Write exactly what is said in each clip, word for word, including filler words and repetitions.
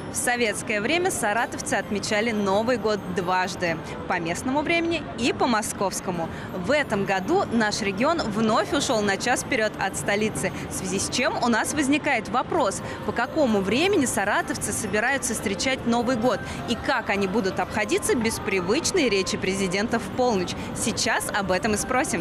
В советское время саратовцы отмечали Новый год дважды – по местному времени и по московскому. В этом году наш регион вновь ушел на час вперед от столицы, в связи с чем у нас возникает вопрос, по какому времени саратовцы собираются встречать Новый год и как они будут обходиться без привычной речи президента в полночь. Сейчас об этом и спросим.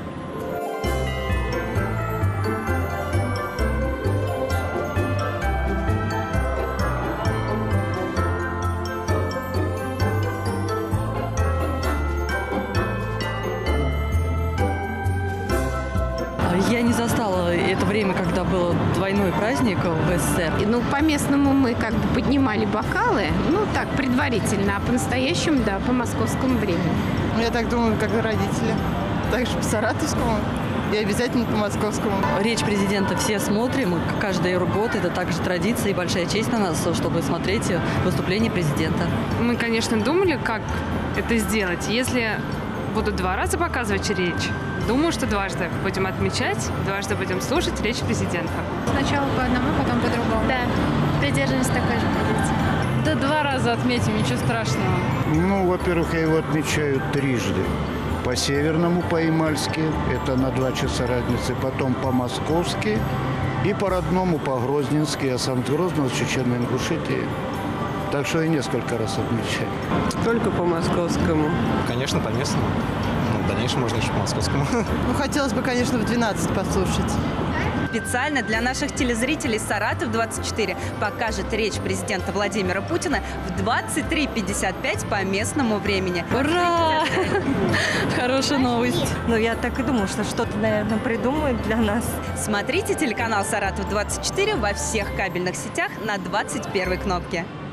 Я не застала это время, когда был двойной праздник в СССР. Ну, по-местному мы как бы поднимали бокалы, ну, так, предварительно, а по-настоящему, да, по московскому времени. Я так думаю, как и родители. Так же по-саратовскому и обязательно по-московскому. Речь президента все смотрим, каждый год это также традиция и большая честь на нас, чтобы смотреть выступление президента. Мы, конечно, думали, как это сделать. Если будут два раза показывать речь, думаю, что дважды будем отмечать, дважды будем слушать речь президента. Сначала по одному, потом по другому. Да, придерживаюсь такой же позиции. Да два раза отметим, ничего страшного. Ну, во-первых, я его отмечаю трижды. По-северному, по-ямальски, это на два часа разницы, потом по-московски и по-родному, по-грозненски. Я сам с Грозного, с Чеченной Ингушетии. Так что я несколько раз отмечаю. Только по московскому. Конечно, по местному. Ну, в дальнейшем можно еще по московскому. Ну, хотелось бы, конечно, в двенадцать послушать. Специально для наших телезрителей Саратов двадцать четыре покажет речь президента Владимира Путина в двадцать три пятьдесят пять по местному времени. Ура! Хорошая новость. Ну, я так и думаю, что что-то, наверное, придумают для нас. Смотрите телеканал Саратов двадцать четыре во всех кабельных сетях на двадцать первой кнопке.